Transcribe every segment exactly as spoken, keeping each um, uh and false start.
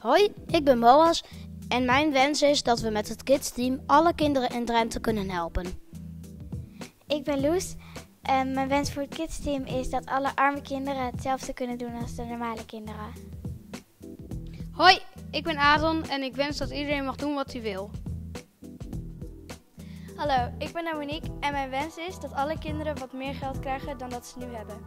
Hoi, ik ben Boas en mijn wens is dat we met het Kids Team alle kinderen in Drenthe kunnen helpen. Ik ben Loes en mijn wens voor het Kids Team is dat alle arme kinderen hetzelfde kunnen doen als de normale kinderen. Hoi, ik ben Adon en ik wens dat iedereen mag doen wat hij wil. Hallo, ik ben Dominique en mijn wens is dat alle kinderen wat meer geld krijgen dan dat ze nu hebben.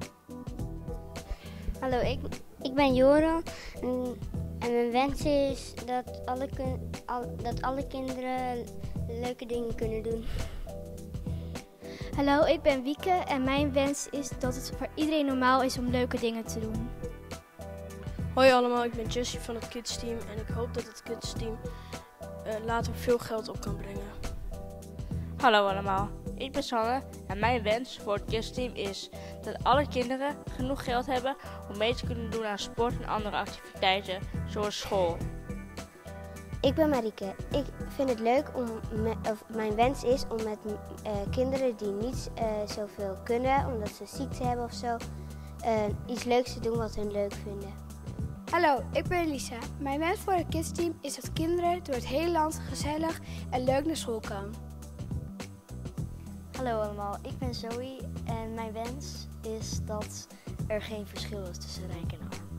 Hallo, ik, ik ben Joran en, en mijn wens is dat alle, al, dat alle kinderen leuke dingen kunnen doen. Hallo, ik ben Wieke en mijn wens is dat het voor iedereen normaal is om leuke dingen te doen. Hoi allemaal, ik ben Jessie van het Kids Team en ik hoop dat het Kids Team uh, later veel geld op kan brengen. Hallo allemaal, ik ben Sanne en mijn wens voor het Kids Team is dat alle kinderen genoeg geld hebben om mee te kunnen doen aan sport en andere activiteiten zoals school. Ik ben Marieke. Ik vind het leuk om, me, of mijn wens is om met uh, kinderen die niet uh, zoveel kunnen, omdat ze ziekte hebben of zo, uh, iets leuks te doen wat hun leuk vinden. Hallo, ik ben Elisa. Mijn wens voor het Kids Team is dat kinderen door het hele land gezellig en leuk naar school komen. Hallo allemaal, ik ben Zoe en mijn wens is dat er geen verschil is tussen rijk en arm.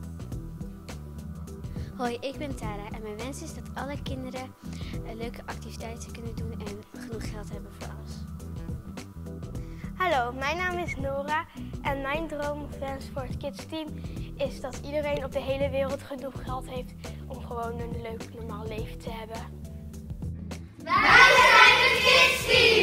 Hoi, ik ben Tara en mijn wens is dat alle kinderen uh, leuke activiteiten kunnen doen en genoeg geld hebben voor alles. Hallo, mijn naam is Nora en mijn droomwens voor het Kids Team is dat iedereen op de hele wereld genoeg geld heeft om gewoon een leuk normaal leven te hebben. Wij zijn het Kids Team!